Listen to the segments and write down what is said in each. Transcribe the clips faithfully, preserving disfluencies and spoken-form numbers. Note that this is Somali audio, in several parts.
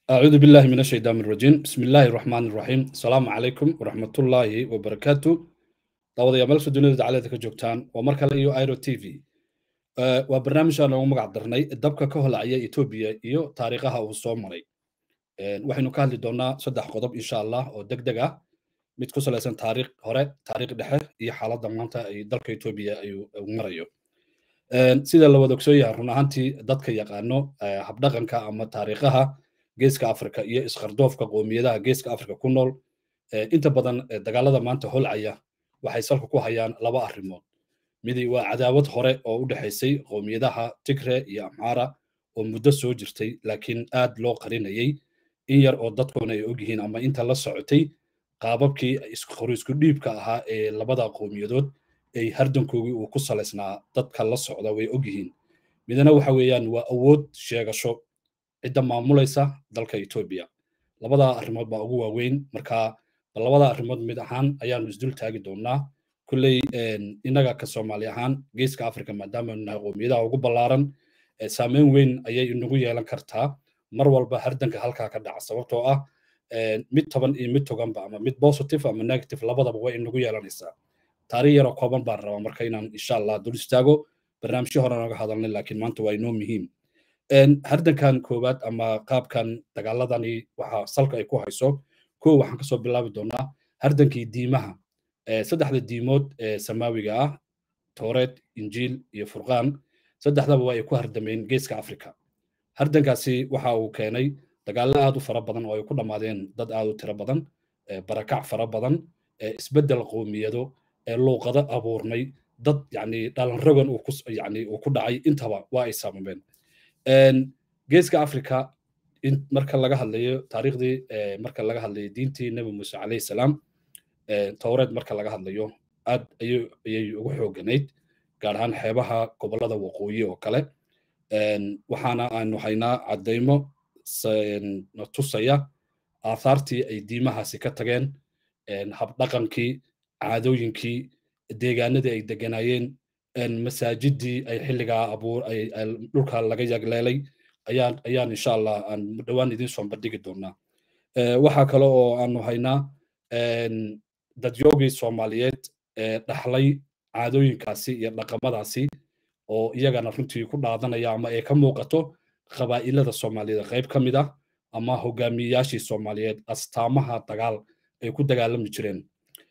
أعوذ بالله من الشيطان الرجيم بسم الله الرحمن الرحيم السلام عليكم ورحمة الله وبركاته دعوة يا ملك الدنيا على ذلك جوكتان ومركز إيو آيرو تي في أه وبرنامج أنا ومقدرني الدبكة كهلا عيا إثيوبيا إيو تاريخها والصومري أه وحين كان لدونا صدح قضب إن شاء الله ودقدقة متكسل أسان تاريخ هراء تاريخ دحه هي حالة ضمانتا أي دبكة إثيوبيا أيو مريو sida la wada ogsoonyahay run ahaantii dadka yaqaano habdhaqanka ama taariikhaha geeska afrika iyo isqardoofka qoomiyadaha geeska afrika ku nool inta badan dagaalada maanta holcaya waxay salka ku hayaan laba arrimood midi waa cadaawad hore oo u dhexaysay qoomiyadaha tigre iyo amxaara oo muddo soo jirtay laakiin aad loo qarinayay in yar oo dadkoona ay ogyihiin ama inta la socotay qaababkii isku dhiibka ahaa ee labada qowmiyadood ay hardankoogii uu ku salaysnaa dadka la socda way ogyihiin midna waxa weeyaan waa awood sheegasho cidda maamulaysa dalka Ethiopia labada arrimood baa ugu waaweyn marka labada arrimood mid ahaan ayaanu isdul taagi doonaa kulley inaga ka Soomaali ahaan geeska Afrika maadaama nahay qowmiyadaha ugu ballaaran saameyn weyn ayay inagu yeelan kartaa mar walba hardanka halkaa ka dhaca sababtoo ah mid toban iyo mid toganba ama mid positive ama negative labadaba way inagu yeelanaysaa taariikh yar oo kooban baan rabaa marka inaan insha Allah dul istaago barnaamijyo hore naga hadalnay laakiin maanta waa inoo muhiim een hardankan koowaad ama qaabkan dagaaladani waxa salka ay ku hayso koo waxaan ka soo bilaabi doonaa hardankii diimaha ee saddexda diimood ee samaawiga ah Tawreed Injiil iyo Furqaan saddexdaba way ku hardameen geeska Afrika hardankaasi waxa uu keenay dagaalo aad u fara badan oo ay ku dhamaadeen dad aad u tiro badan barakac fara badan isbedel qowmiyado luuqada abuurnay dad yani dhalan rogan uu ku yani uu ku dhacay intaba waa ay saameen een geeska Afrika in marka laga hadlayo taariikhdii marka laga hadlayo diintii Nabi Muuse alayhi salaam ee Tawreed marka laga hadlayo aad ayay ayay ugu xooganayd gaar ahaan xeebaha gobolada waqooyi oo kale een waxaana aanu haynaa cadeymo tusaya aasaartii ay diimahaasi ka tageen een hab dhaqankii caadooyinkii deegaanadii ay deganaayeen masaajidii ay xilligaa abuur ay dhulka laga yagleelay ayaan ayaan insha Allah aan dhawaan idin soo bandhigi doonaa waxa kale oo aanu haynaa dadyoogii Soomaaliyeed ee dhaxlay caadooyinkaasi iyo dhaqamadaasi oo iyagana runtii ku dhaadanaya ama ay ka muuqato qabaa'ilada Soomaaliyeed qayb ka mid ah ama hogaamiyayaashii Soomaaliyeed astaamaha dagaal ay ku dagaalami jireen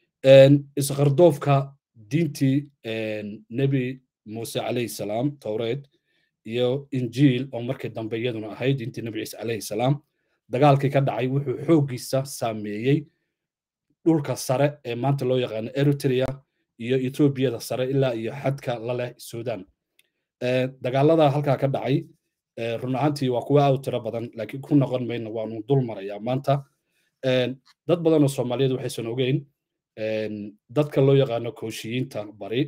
isqardoofka diintii Nabi Muuse alayhi salaam Tawreed iyo Injiil oo markii dambe iyaduna ahayd diintii Nabi Ciise alayhi salaam dagaalkii ka dhacay wuxuu xoogiisa saameeyay dhulka sare ee maanta loo yaqaan Eritrea iyo Ethiopia sare ilaa iyo xadka la leh Suudaan dagaalada halka ka dhacay run ahaantii waa kuwa aad tiro badan laakiin ku noqon mayna waanu dul marayaa maanta dad badan oo Soomaaliyeed waxay soo ogeyn dadka loo yaqaan kooshiyiinta bari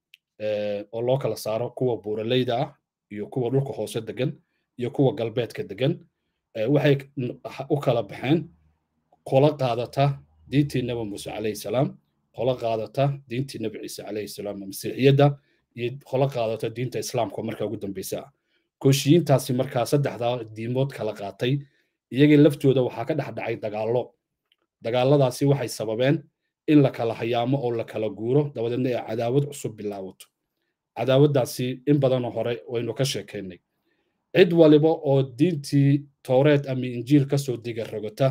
oo loo kala saaro kuwa buuraleyda ah iyo kuwa dhulka hoose degan iyo kuwa galbeedka degan waxay u kala baxeen qola qaadata diintii Nabi Muuse alayhi salaam qola qaadata diintii Nabi Ciise alayhi salaam masiixiyada iyo qola qaadata diinta islaamka marka ugu dambeysay kooshiyiintaasi marka saddexda diimood kala qaatay iyagii laftooda waxa ka dhaxdhacay dagaalo dagaaladaasi waxay sababeen in la kala hayaamo oo la kala guuro dabadeedna ay cadaawad cusub bilaawato cadaawadaasi in badan oo hore waynu ka sheekeynay cid waliba oo diintii Tawreed ama Injiil ka soo diga rogata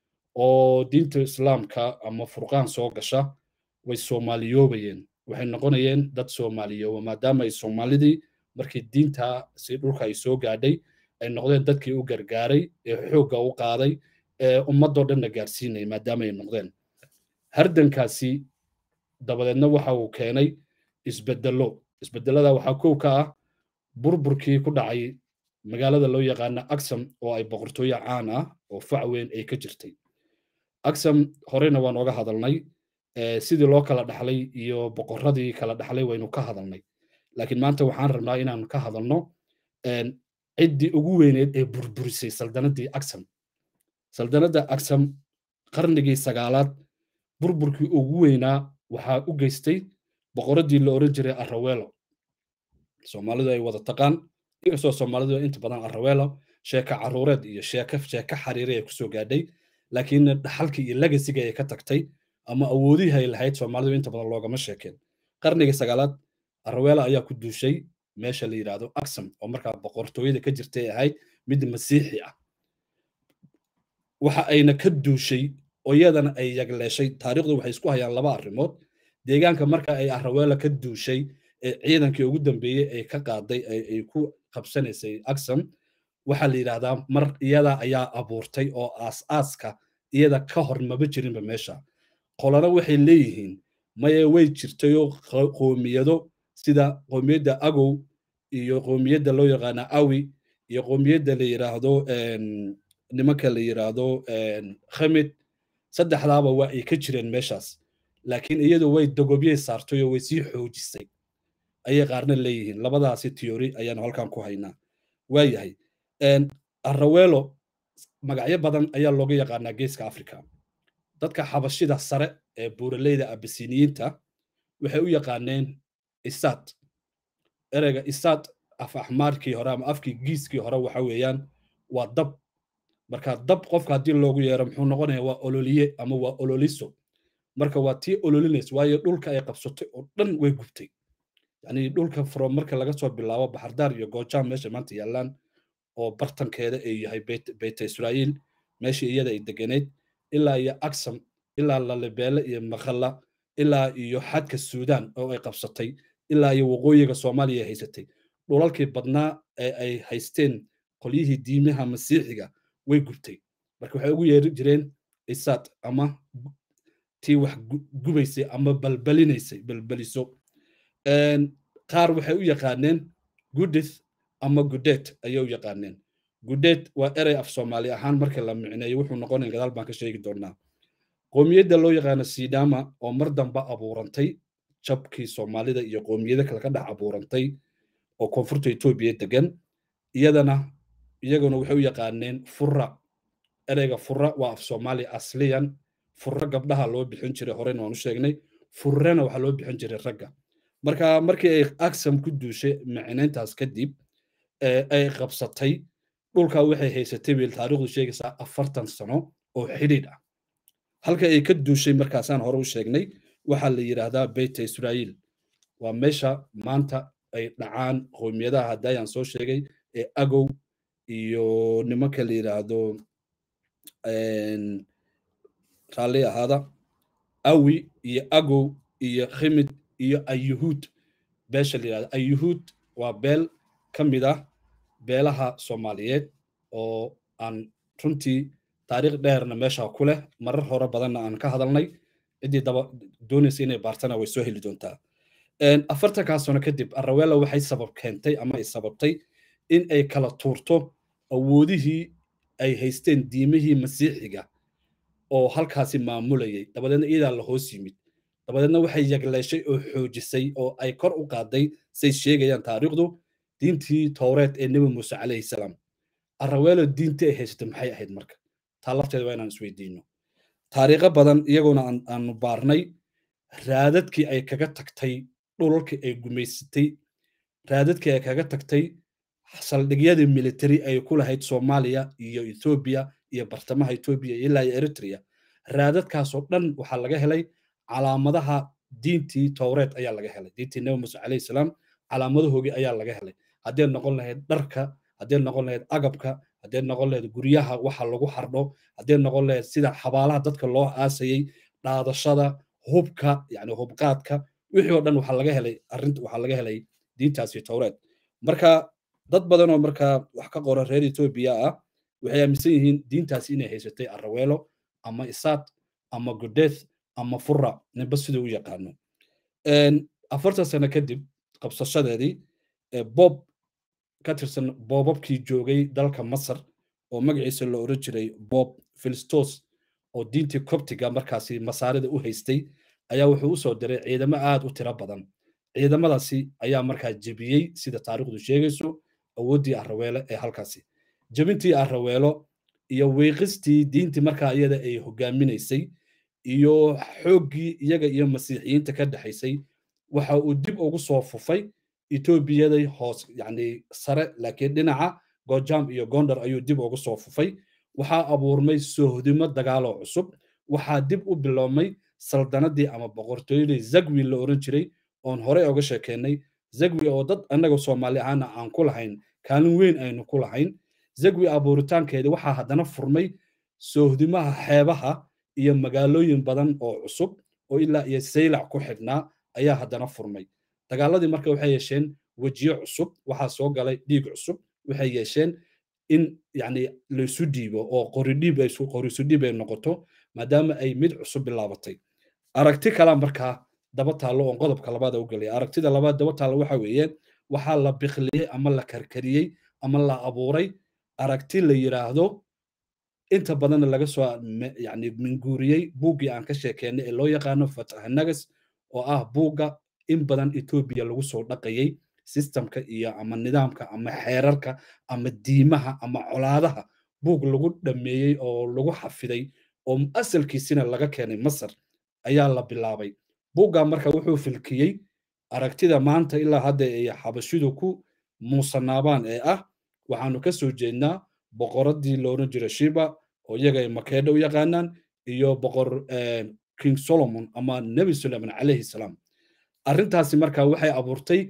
oo diinta islaamka ama Furqaan soo gasha way Soomaaliyoobayeen waxay noqonayeen dad Soomaaliyo maadaama ay Soomaalidii markii diinta si dhulka ay soo gaadhay ay noqdeen dadkii u gargaaray ee xoogga u qaaday ee ummadoo dhan gaarsiinay maadaama ay noqdeen hardankaasi dabadeedna waxa uu keenay isbedelo isbedelada waxa koow ka ah burburkii ku dhacay magaalada loo yaqaan Aksum oo ay boqortooyo caan ah oo fac weyn ay ka jirtay Aksum horena waan oga hadalnay ee sidii loo kala dhaxlay iyo boqoradii kala dhaxlay waynu ka hadalnay laakiin maanta waxaan rabnaa inaan ka hadalno een cidii ugu weyneed ee burburisay saldanadii Aksum saldanada Aksum qarnigii sagaalaad burburkii ugu weynaa waxa u geystay boqoradii la oran jiray Arawelo Soomaalidu ay wada taqaan inkastoo Soomaalidu inta badan Arawelo sheeko caruureed iyo sheeko sheeko xariiri ay kusoo gaadhay laakiin dhaxalkii iyo legasiga ay ka tagtay ama awoodihii ay lahayd soomaalidu inta badan loogama sheekeen qarnigii sagaalaad araweela ayaa ku duushay meesha la yidhaahdo aksam oo markaa boqortooyada ka jirtay ahayd mid masiixi ah waxa ayna ka duushay oo iyadana ay yagleeshay taariikhdu waxay isku hayaan laba arrimood deegaanka marka ay araweela ka duushay ee ciidankii ugu dambeeyey ay ka qaaday ay ku qabsanaysay aksam waxaa la yidhaahdaa mar iyada ayaa abuurtay oo aas-aaska iyada ka hor maba jirinba meesha qolana waxay leeyihiin maye way jirtayoo qoomiyado sida qoomiyadda agow iyo qoomiyadda loo yaqaana awi iyo qoomiyadda la yidhaahdo nimanka la yidhaahdo khamid saddexdaaba waa ay ka jireen meeshaas laakiin iyadu way dagobyay saartay oo way sii xoojisay ayay qaarna leeyihiin labadaasi theory ayaanu halkan ku haynaa waayahay araweelo magacyo badan ayaa looga yaqaanaa geeska africa dadka xabashida sare ee buuraleyda abisiniyiinta waxay u yaqaaneen isaad ereyga isaad af axmaarkii hore ama afkii giiskii hore waxa weeyaan waa dab marka dab qofka haddii loogu yeero muxuu noqonayaa waa ololiye ama waa ololiso marka waa tii ololinays waayo dhulka ay qabsatay oo dhan way gubtay yani dhulka from marka laga soo bilaabo baxardaar iyo goojaam meesha maanta yaallaan oo bartankeeda ay yahay beyta israa'iil meeshii iyada ay deganeyd ilaa iyo aksam ilaa lalibeele iyo maqalla ilaa iyo xadka suudaan oo ay qabsatay ilaa iyo waqooyiga soomaaliya ay haysatay dhulalkii badnaa ee ay haysteen qolyihii diimaha masiixiga way gubtay marka waxay ugu yeeri jireen isaad ama tii wax gubaysay ama balbalinaysay balbaliso qaar waxay u yaqaaneen gudith ama gudeed ayay u yaqaaneen gudeed waa erey af soomaali ahaan marka la micneeyo wuxuu noqonaya gadaal baan ka sheegi doonaa qoomiyadda loo yaqaano sidama oo mar damba abuurantay jabkii soomaalida iyo qoomiyada kale ka dhex abuurantay oo koonfurta etoobiya degan iyadana iyaguna waxay u yaqaaneen fura ereyga fura waa af soomaali asliyan fura gabdhaha loo bixin jiray horena waan u sheegnay furrena waxaa loo bixin jiray ragga marka markii ay aksam ku duushay micnayntaas kadib ay qabsatay dhulka waxay haysatay wiil taariikhdu sheegaysaa afartan sano oo xidhiidh ah halka ay ka duushay markaasaan hore u sheegnay waxaa la yidhaahdaa beyta israa'iil waa meesha maanta ay dhacaan qoomiyadaha haddayaan soo sheegay ee agow iyo nimanka la yidhaahdo raalli ahaada awi iyo agow iyo khimid iyo ayuhuud beesha la yidhahdo ayuhuud waa beel ka mid ah beelaha soomaaliyeed oo aan runtii taariikh dheerna meesha ku leh marar hore badanna aan ka hadalnay ciddii daba doonaysa inay baartana way soo heli doontaa afartankaa sano kadib araweela waxay sabab keentay ama ay sababtay in ay kala tuurto awoodihii ay haysteen diimihii masiixiga oo halkaasi maamulayay dabadeedna iyadaa la hoos yimid dabadeedna waxay yagleeshay oo xoojisay oo ay kor u qaaday say sheegayaan taariikhdu diintii towreed ee nebi muuse calayhi salaam araweelo diintii ay haysatay maxay ahayd marka taa lafteeda waa inaan isweydiino taariikho badan iyaguna aanu baarnay raadadkii ay kaga tagtay dhulalkii ay gumaysatay raadadkii ay kaga tagtay saldhigyadii military ay ku lahayd soomaaliya iyo ethoobiya iyo bartamaha etoobiya ilaa iyo eritrea raadadkaasoo dhan waxaa laga helay calaamadaha diintii towreed ayaa laga helay diintii nebi muuse calayhi salaam calaamadahoogii ayaa laga helay haddee noqon lahayd dharka haddee noqon lahayd agabka haddee noqon lahayd guryaha waxa lagu xardho haddee noqon lahayd sida xabaalaha dadka loo aasayey dhaadashada hubka yani hubqaadka wixii oo dhan waxaa laga helay arrinta waxaa laga helay diintaasi towreed marka dad badan oo markaa wax ka qora reer etoobiya ah waxay aaminsan yihiin diintaasi inay haysatay araweelo ama isaad ama gudeeth ama fura ninba siduu u yaqaano afartan sano kadib qabsashadeedii bob ka tirsan boobabkii joogay dalka masar oo magaciisa la oran jiray bob filistos oo diintii coptiga markaasi masaarida u haystay ayaa wuxuu u soo diray ciidamo aad u tiro badan ciidamadaasi ayaa markaa jebiyey sida taariikhdu sheegayso awooddii araweelo ee halkaasi jebintii araweelo iyo wiiqistii diintii markaa iyada ay hogaaminaysay iyo xooggii iyaga iyo masiixiyiinta ka dhexaysay waxa uu dib ugu soo fufay etoobiyaday hoos yani sare laakiin dhinaca Gojam iyo Gondar ayuu dib ugu soo fufay waxaa abuurmay soohdimo dagaalo cusub waxaa dib u biloomay saldanadii ama boqortooyadii Zagwi la oran jiray oon hore uga sheekeynay Zagwi oo dad annaga Soomaali ahaan aan ku lahayn kaalin weyn aynu ku lahayn Zagwi abuuritaankeeda waxaa haddana furmay soohdimaha xeebaha iyo magaalooyin badan oo cusub oo ilaa iyo Saylac ku xidhnaa ayaa haddana furmay dagaaladii marka waxay yeesheen wajiyo cusub waxaa soo galay dhiig cusub waxay yeesheen in yani la isu dhiibo oo qori dhiib ay isu qori isu dhiib ay noqoto maadaama ay mid cusub bilaabatay aragti kala markaa daba taalo oo qodobka labaad u galay aragtida labaad daba taalo waxa weeye waxa la biqliyay ama la karkariyay ama la abuuray aragti la yiraahdo inta badan laga soo yani minguuriyay buuggii aan ka sheekeynay ee loo yaqaano Fatah Nagas oo ah buugga in badan Ethiopia lagu soo dhaqayay systemka iyo ama nidaamka ama xeerarka ama diimaha ama colaadaha buug lagu dhameeyay oo lagu xafiday oo asalkiisina laga keenay Masar ayaa la bilaabay buugga marka wuxuu filkiyay aragtida maanta ilaa hadda ay xabashidu ku muusanaabaan ee ah waxaanu ka soo jeednaa boqoradii loo oran jiray Shiba oo iyaga ay Makedo u yaqaanaan iyo boqor King Solomon ama Nabi Sulaiman alayhi salaam arrintaasi marka waxay abuurtay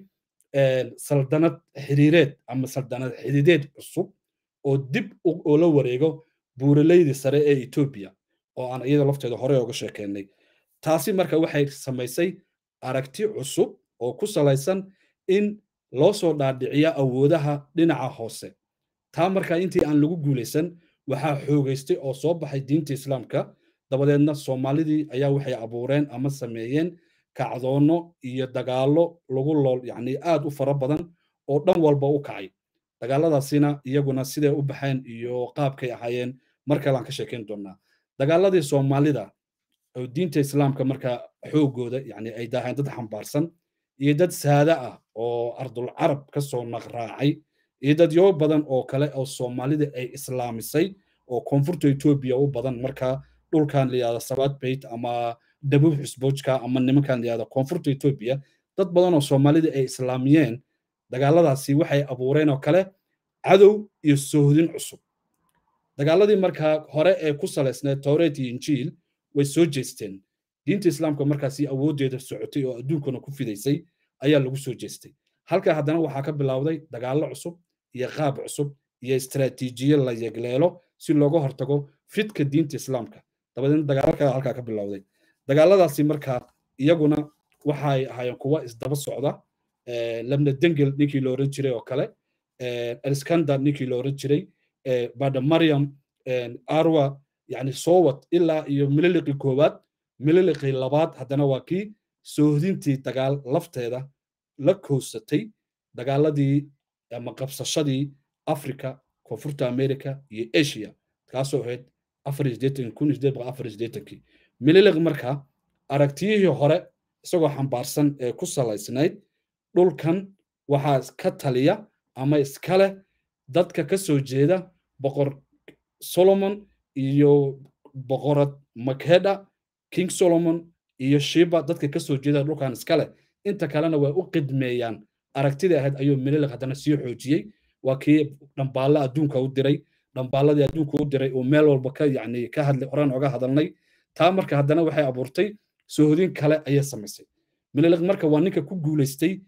saldanad xiriireed ama saldanad xidideed cusub oo dib oo la wareego buuraleydii sare ee Ethiopia oo aan iyada lafteeda hore uga sheekeynay taasi marka waxay samaysay aragti cusub oo ku salaysan in loo soo dhaadhiciyo awoodaha dhinaca hoose taa marka intii aan lagu guuleysan waxaa xoogaystay oo soo baxay diinta Islaamka dabadeedna Soomaalidii ayaa waxay abuureen ama sameeyeen kacdoono iyo dagaalo lagu lool yani aad u fara badan oo dhan walba u kacay dagaaladaasina iyaguna sidee u baxeen iyo qaabkay ahaayeen marka aan ka sheekeyn doonaa dagaaladii Soomaalida oo diinta Islaamka marka xoogooda yani ay daaheen dad xambaarsan iyo dad saada ah oo ardul carab ka soo naqraacay iyo dad yoo badan oo kale oo Soomaalida ay islaamisay oo koonfurta Ethiopia u badan marka dhulkan liyaada Sabat Bait ama Dabub Xusboojka ama nimankan liyaada koonfurta Ethiopia dad badan oo Soomaalida ay islaamiyeen dagaaladaasi waxay abuureen oo kale cadow iyo soohdin cusub dagaaladii marka hore ee ku saleysnayd Tawreed iyo Injiil way soo jeesteen diinta Islaamka markaasi awoodeeda socotay oo adduunkana ku fidaysay ayaa lagu soo jeestay halka haddana waxaa ka bilowday dagaalo cusub iyo qaab cusub iyo istaraatiijiyad la yegleelo si looga hortago fidka diinta Islaamka dabadeedna dagaalka halka ka bilowday dagaaladaasi marka iyaguna waxay ahaayeen kuwa isdaba socda ee lamna dengel ninkii loo oran jiray oo kale ee Iskandar ninkii loo oran jiray ee Bada Maryam ee Arwa yani soowad ilaa iyo mililiqi koobaad mililiqi labaad haddana waa kii soohdintii dagaal lafteeda la koosatay dagaaladii ama qabsashadii Afrika koonfurta America iyo Asia kaasoo ahayd afar iyo siddeetan kun iyo siddeed boqol afar iyo siddeetan mililiq marka aragtiyihii hore isagoo xambaarsan ee ku salaysnayd dhulkan waxaa ka taliya ama iskale dadka ka soo jeeda boqor Solomon iyo boqorad Makeda King Solomon iyo Shiba dadka ka soo jeeda dhulkan iskale inta kalena way u qidmeeyaan aragtida ahayd ayuu mililiq haddana sii xoojiyay waa kii dhambaala adduunka u diray dhambaaladii adduunka u diray oo meel walba ka yani ka hadlay oran oga hadalnay taa marka haddana waxay abuurtay soohdin kale ayay samaysay mililiq marka waa ninka ku guuleystay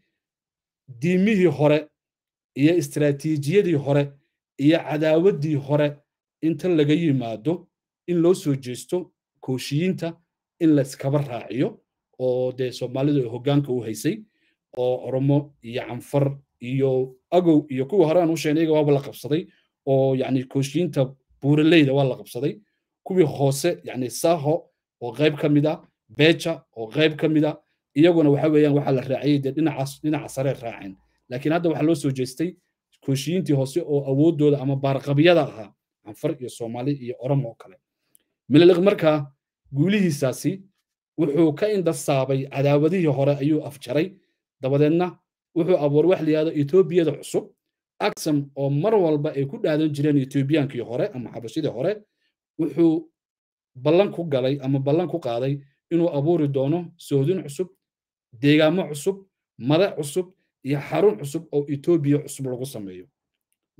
diimihii hore iyo istaraatiijiyadii hore iyo cadaawadii hore inta laga yimaado in loo soo jeesto kooshiyiinta in la iskaba raaciyo oo de Soomaalidu hoggaanka u haysay oo Oromo iyo Canfar iyo Agow iyo kuwa hore aan u sheegnay waa la qabsaday oo yani kooshiyiinta buuraleyda waa la qabsaday kuwii hoose yani Saho oo qayb kamid ah Beja oo qayb kamid ah iyaguna waxa weeyaan waxa la raaciyay dhinacaas dhinaca sare raaceen laakiin hadda waxa loo soo jeestay kooshiyiintii hoose oo awoodooda ama baarqabiyada ahaa Canfar iyo Soomaali iyo Oromo kale mililiq marka guulihiisaasi wuxuu ka indasaabay cadaawadihii hore ayuu afjaray dabadeedna wuxuu abuuray wax la yiraahdo Ethiopiyada cusub Aksam oo mar walba ay ku dhaadan jireen Ethiopiankii hore ama xabashidii hore wuxuu ballan ku galay ama ballan ku qaaday inuu abuuri doono soohdin cusub deegaamo cusub madax cusub iyo xarun cusub oo Ethiopia cusub lagu sameeyo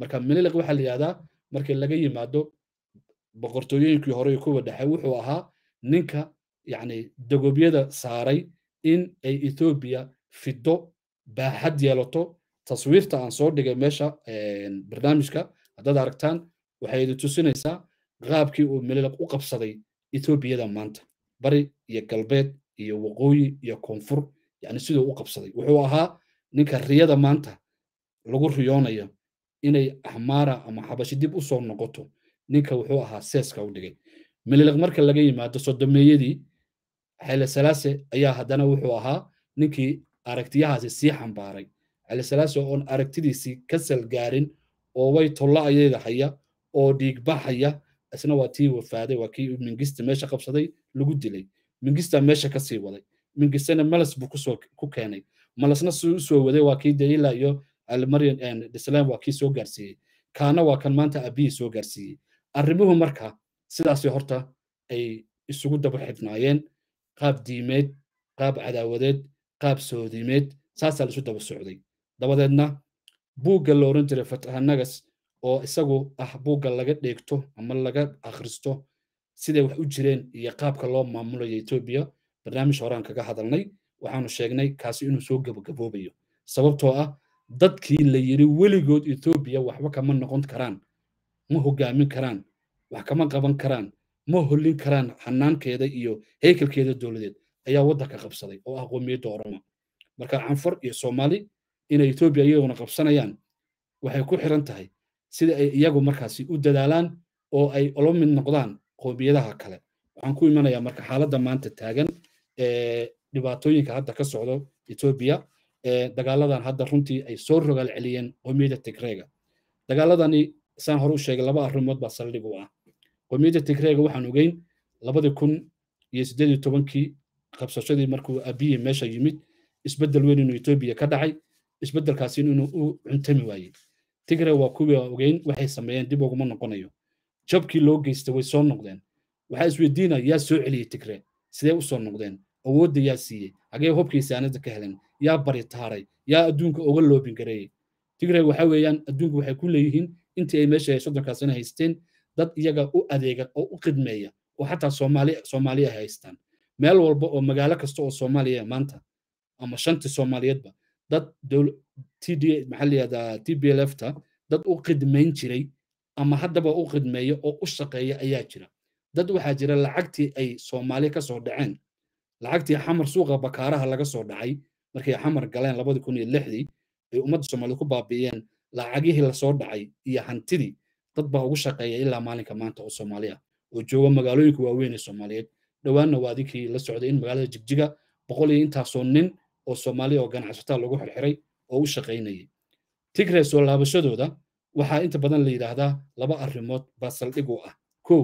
marka miliq waxa la yiraahdaa markii laga yimaado boqortooyinkii hore kuwa dhexe wuxuu ahaa ninka yani dagobyada saaray in ay Ethiopia fido baaxad yeelato taswiirta aan soo dhigay meesha barnaamijka haddaad aragtaan waxay idin tusinaysaa qaabkii uu miliq u qabsaday Ethiopiyada maanta bari iyo galbeed iyo waqooyi iyo koonfur yani sidoo u qabsaday wuxuu ahaa ninka riyada maanta lagu riyoonayo inay Ahmara ama Xabashi dib u soo noqoto ninka wuxuu ahaa seeska u dhigay miliq marka laga yimaado sodomeeyadii Haile Selassie ayaa haddana wuxuu ahaa ninkii aragtiyahaasi sii xambaaray Haile Selassie oo aragtidiisii ka salgaarin oo way tolla ayada haya oo dhiig baxaya isna waa tii wafaaday waa kii Mingista meesha qabsaday lagu dilay Mingista meesha ka sii waday Mingistana malas buu kusoo ku keenay malasna soo waday waa kii Deila iyo Almarian and Islam waa kii soo gaarsiiyay kaana waa kan maanta Abiy soo gaarsiiyay arrimuhu marka sidaas horta ay isugu daba xidhnaayeen qaab diimeed qaab cadaawadeed qaab soodimeed saasa la isu daba socday dabadeedna buugga la oran jiray Fatahanagas oo isagu ah buugga laga dheegto ama laga akhristo sidee wax u jireen iyo qaabka loo maamulayo Ethiopia barnaamij horaan kaga hadalnay waxaanu sheegnay kaasi inuu soo gabagaboobayo sababtoo ah dadkii la yiri weligood Ethiopia waxba kama noqon karaan ma hogaamin karaan wax kama qaban karaan ma holin karaan xanaankeeda iyo heekalkeeda dawladeed ayaa waddanka qabsaday oo ah qoomiyadda Oromo marka Anfar iyo Soomaali in Ethiopia iyaguna qabsanayaan waxay ku xiran tahay sida ay iyagu markaasi u dadaalaan oo ay ula mid noqdaan qoomiyadaha kale waxaan ku imanayaa marka xaaladda maanta taagan ee dhibaatooyinka hadda ka socdo Ethiopia ee dagaaladan hadda runtii ay soo rogal celiyeen qoomiyadda Tigreega dagaaladani saan hore u sheegay laba arrimood baa saldhig u ah qoomiyadda Tigreega waxaan ogeyn labada kun iyo siddeed iyo tobankii qabsashadii markuu Abiy meesha yimid isbedel weyn inuu Ethiopia ka dhacay isbedelkaasi inuu u cuntami waayay Tigreega waa kuwa ogeyn waxay sameeyeen dib ugu noqonayo jabkii loo geystay way soo noqdeen waxa isweydiinaya yaa soo celiyay Tigreega sidee u soo noqdeen awoodda yaa siiyay hagee hubkiisa aanada ka heleen yaa bari taaray yaa adduunka uga loobin gareeyay Tigreega waxa weeyaan adduunku waxay ku leeyihiin intii ay meesha soddonka sano haysteen dad iyaga u adeega oo u khidmeeya oo xataa Soomaali Soomaaliya haystaan meel walba oo magaalo kasta oo Soomaaliya maanta ama shanti Soomaaliyeedba dad T D maxalliyada T B L F ta dad u khidmeyn jiray ama haddaba u khidmeeya oo u shaqeeya ayaa jira dad waxa jira lacagtii ay Soomaali ka soo dhaceen lacagtii xamar suuqa bakaaraha laga soo dhacay markay xamar galeen laba kun iyo lixdii ay ummadda Soomaaliyeed ku baabiyeen lacagihii la soo dhacay iyo hantidii dad baa ugu shaqeeya ilaa maalinka maanta oo Soomaaliya oo jooga magaalooyinka waaweyn ee Soomaaliyeed dhawaanna waa adikii la socday in magaalada Jigjiga boqol iyo intaasoo nin oo Soomaali oo ganacsatada lagu xirxiray oo u shaqeynayay Tigreega soo laabashadooda waxaa inta badan la yiraahdaa laba arrimood baa saldhig u ah kow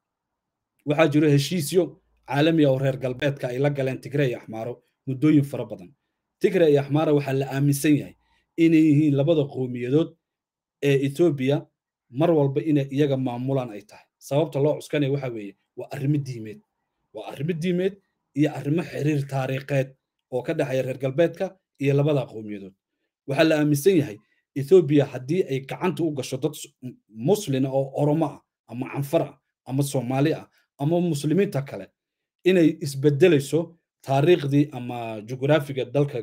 waxaa jiro heshiisyo caalami ah oo reer galbeedka ay la galeen Tigreega iyo Axmaaro muddooyin fara badan Tigreega iyo Axmaaro waxaa la aaminsan yahay inay yihiin labada qowmiyadood ee Ethiopia mar walba inay iyaga maamulaan ay tahay sababta loo cuskanay waxa weeye waa arrimo diimeed waa arrimo diimeed iyo arrimo xiriir taariikheed oo ka dhaxaya reer galbeedka iyo labada qowmiyadood waxa la aaminsan yahay Ethiopia haddii ay gacanta u gasho dad Muslim oo Oromo ah ama Anfar ah ama Soomaali ah ama muslimiinta kale inay isbedelayso taariikhdii ama jugraafiga dalka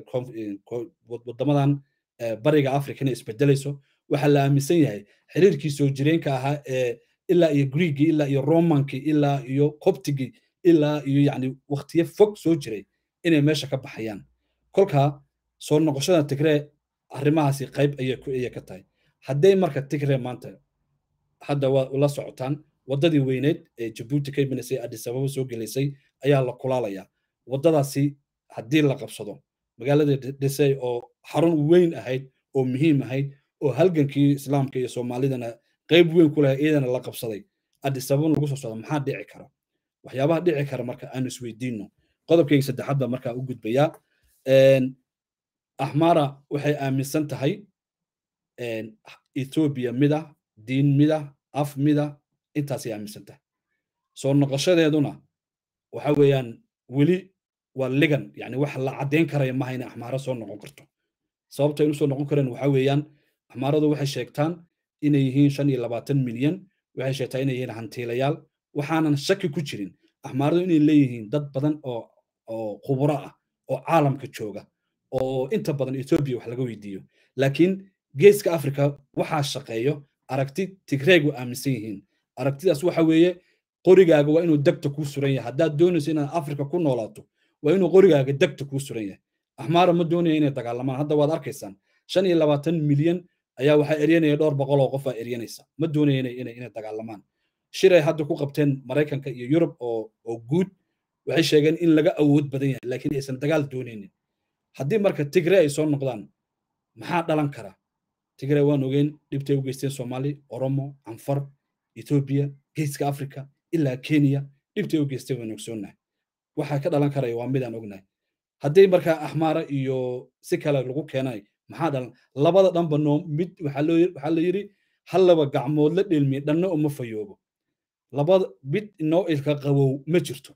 wadamadan bariga Afrika inay isbedelayso waxa la aaminsan yahay xiriirkii soo jireenka ahaa ee ilaa iyo Greek ilaa iyo Romanki ilaa iyo Coptic ilaa iyo yani waqtiyo fog soo jiray inay meesha ka baxayaan kolka soo noqoshada Tigreega arrimahaasi qayb ayay ku ay ka tahay haday marka Tigreega maanta hadda waa la socotaan wadadii weyneed ee Djibouti ka imaneysay Addis Ababa soo galeysay ayaa la kulaalaya wadadaasi hadii la qabsado magaalada Dhisay oo xarun weyn ahayd oo muhiim ahayd oo halgankii Islaamka iyo Soomaalidana qayb weyn ku leh iyadana la qabsaday Addis Ababa lagu soo socdo maxaa dhici kara waxyaabaha dhici kara marka aan isweydiino qodobkayga saddexaad baa marka u gudbaya een Ahmara waxay aaminsan tahay een Ethiopia mida diin mida af mida intaas ay aaminsan tahay soo noqoshadeeduna waxa weeyaan weli waa ligan yani wax la cadeyn karay ma hayna Ahmara soo noqon karto sababta inuu soo noqon kareen waxa weeyaan Ahmaradu waxay sheegtaan inay yihiin shan iyo labaatan milyan waxay sheegtaa inay yihiin hantiilayaal waxaanan shaki ku jirin axmaaradu inay leeyihiin dad badan oo oo khuburo ah oo caalamka jooga oo inta badan etoobiya wax laga weydiiyo laakiin geeska afrika waxaa shaqeeyo aragti tigreegu aaminsan yihiin aragtidaas waxa weeye qorigaaga waa inuu degta kuu suran yahay haddaad doonayso inaad afrika ku noolaato waa inuu qorigaaga degta kuu suran yahay axmaara ma doonaya inay dagaalamaan hadda waad arkaysaan shan iyo labaatan milyan ayaa waxaa eryanaya dhowr boqol oo qof aa eryanaysa ma doonaya inay inay inay dagaalamaan shir ay hadda ku qabteen maraykanka iyo yurub oo oo guud waxay sheegeen in laga awood badan yahay laakiin aysan dagaal doonaynin haddii marka tigre ay soo noqdaan maxaa dhalan kara tigre waan ogeyn dhibtay u geysteen soomaali oromo canfar etoobiya geeska afrika ilaa kenya dhibtay u geysteen waan ogsoonnahay waxaa ka dhalan karaya waa midaan ognahay haddii markaa axmaara iyo si kale lagu keenay maxaa dhalan labada dhanba noo mid waxaa loo waxaa la yidhi hal laba gacmood la dhelmiye dhanna uma fayoobo labada mid inoo ilka qabow ma jirto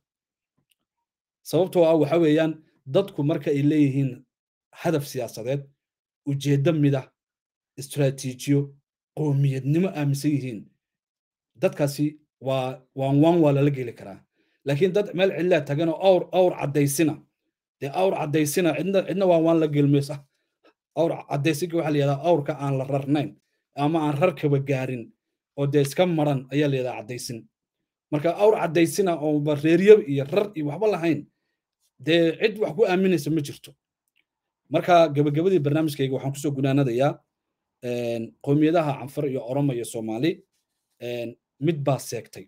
sababtoo ah waxa weeyaan dadku marka ay leeyihiin hadaf siyaasadeed ujeeddo mida istiraatiijiyo qoomiyadnimo aaminsan yihiin dadkaasi waa waan waan waa lala geli karaa laakiin dad meel cidlaa tagan oo awr awr caddaysina dee awr caddaysina cidna cidna waan waan la gelmaysa awr caddaysiga waxaa la yidhahdaa awrka aan la rarnayn ama aan rarkaba gaarin oo dee iska maran ayaa la yidhahdaa caddaysin marka awr caddaysina oo reeryo iyo rar iyo waxba lahayn dee cid wax ku aaminaysa ma jirto marka gabagabadii barnaamijkayga waxaan kusoo gunaanadayaa qowmiyadaha canfar iyo oromo iyo soomaali mid baa seegtay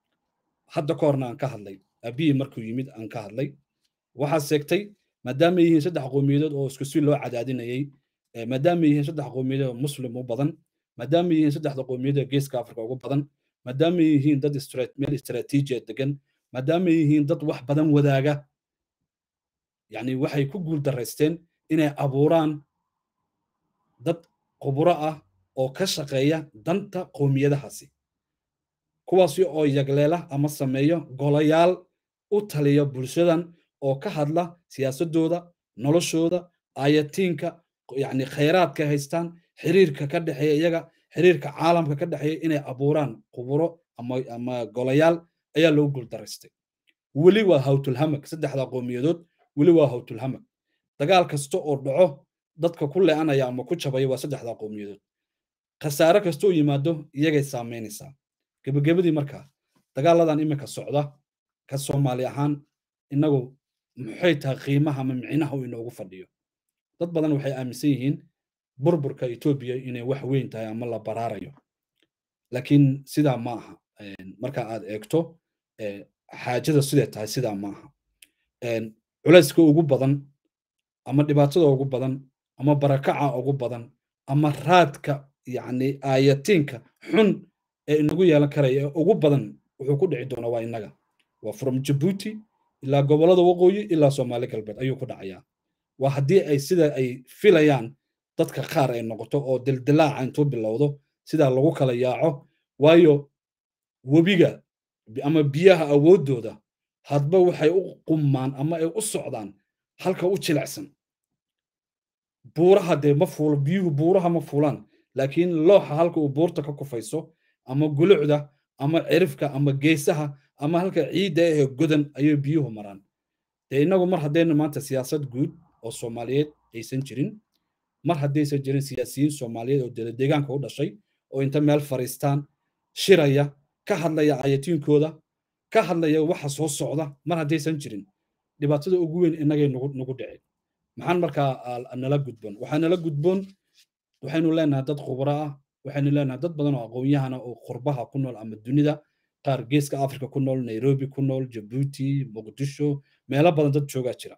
hadda ka horna aan ka hadlay abiyi markuu yimid aan ka hadlay waxaa seegtay maadaama yihiin saddex qowmiyadood oo isku si loo cadaadinayay maadaama yihiin saddex qowmiyadood oo muslim u badan maadaama yihiin saddexda qowmiyadood ee geeska afrika ugu badan maadaama yihiin dad meel istiraatiijiya degan maadaama yihiin dad wax badan wadaaga yani waxay ku guul daraysteen inay abuuraan dad khuburo ah oo ka shaqeeya danta qowmiyadahaasi kuwaasi oo yagleela ama sameeyo golayaal u taliya bulshadan oo ka hadla siyaasadooda noloshooda ayatiinka yani khayraadka haystaan xiriirka ka dhexeeya iyaga xiriirka caalamka ka dhexeeya inay abuuraan khuburo ama ama golayaal ayaa loo guul daraystay weli waa hawtulhamag saddexda qowmiyadood weli waa hawtulhamag dagaal kasta oo dhaco dadka ku leeanaya ama ku jabaya waa saddexda qowmiyadood khasaare kasta oo yimaado iyagay saameynaysaa gabagabadii markaa dagaaladan iminka socda ka soomaali ahaan innagu maxay tahay qiimaha ama micnaha uu inoogu fadhiyo dad badan waxay aaminsan yihiin burburka etoobiya inay wax weyn tahay ama la baraarayo laakiin sidaa ma aha marka aad eegto xaajada siday tahay sidaa ma aha culayska ugu badan ama dhibaatada ugu badan ama barakaca ugu badan ama raadka yacni aayatiinka xun ee inagu yeelan karaya ee ugu badan wuxuu ku dhici doonaa waa innaga waa from jabuuti ilaa gobollada waqooyi ilaa soomaali galbeed ayuu ku dhacayaa waa haddii ay sida ay filayaan dadka qaar ay noqoto oo dildilaaca intuu bilowdo sidaa lagu kala yaaco waayo webiga ama biyaha awooddooda hadba waxay u qummaan ama ay u socdaan halka u jilicsan buuraha dee ma fuulo biyuhu buuraha ma fuulaan laakiin looxa halka uu buurta ka kufayso ama gulucda ama cirifka ama geesaha ama halka ciidda ee godan ayay biyuhu maraan dee innagu mar haddayna maanta siyaasad guud oo soomaaliyeed aysan jirin mar haddaysan jirin siyaasiyiin soomaaliyeed oo dela deegaanka u dhashay oo inta meel fariistaan shiraya ka hadlaya ayatiinkooda ka hadlaya waxa soo socda mar haddaysan jirin dhibaatada ugu weyn innagay nagu nagu dhicin maxaan markaa nala gudboon waxaa nala gudboon waxaynu leenahay dad khubro ah waxaynu leenahay dad badan oo aqoon-yahana oo qurbaha ku nool ama dunida qaar geeska afrika ku nool nairobi ku nool jabuuti muqdisho meelo badan dad joogaa jira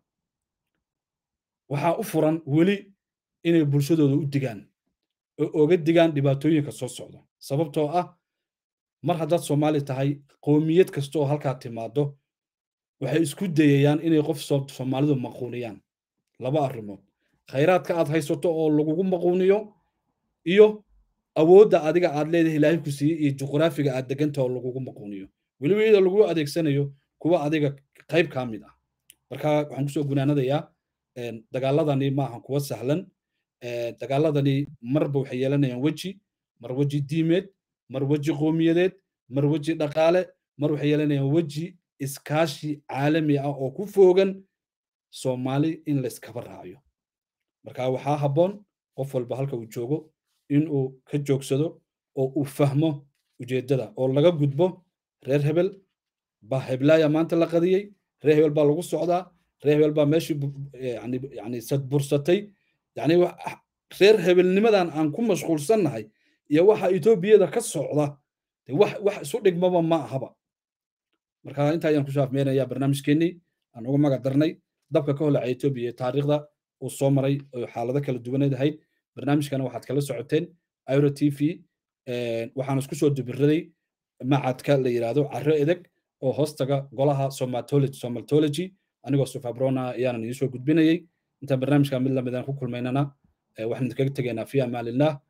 waxaa u furan weli inay bulshadooda u digaan oo oga digaan dhibaatooyinka soo socda sababtoo ah mar haddaad soomaali tahay qowmiyad kasta oo halkaa timaado waxay isku dayayaan inay qof soomaalidu maquuniyaan laba arrimood khayraadka aad haysato oo lagugu maquuniyo iyo awoodda adiga aad leedahay ilaahay ku siiyey iyo juqraafiga aad deganta oo lagugu maquuniyo weliba iyada lagu adeegsanayo kuwa adiga qayb ka mid ah marka waxaan kusoo gunaanadayaa dagaaladani ma ahan kuwa sahlan dagaaladani marba waxay yeelanayaan weji mar weji diimeed mar weji qowmiyadeed mar weji dhaqaale mar waxay yeelanayaan weji iskaashi caalami ah oo ku foogan Soomaali in la iskaba raaciyo marka waxaa habboon qof walba halka uu joogo in uu ka joogsado oo uu fahmo ujeedada oo laga gudbo reer hebel baa heblaaya maanta la qadiyey reer hebel baa lagu socdaa reer hebel baa meeshii yani yani sad bursatay yani reer hebelnimadan aan ku mashquulsannahay iyo waxa Etoobiyada ka socda wax wax isu dhigmaba ma ahaba marka inta ayaan ku shaafmeynaya barnaamijkeennii aan uga magac darnay dabka ka holacay Etoobiya taariikhda uu soo maray oo xaalado kala duwaneed ahayd barnaamijkana waxaad kala socoteen Airo T V waxaan isku soo dubiraday macadka la yiraahdo Carro Edeg oo hoostaga golaha Somatology Somatology anigoo Sufabrona ayaan idin soo gudbinayay inta barnaamijka mid la mid ah ku kulmaynana waxaan kaga tageynaa fi amaan illah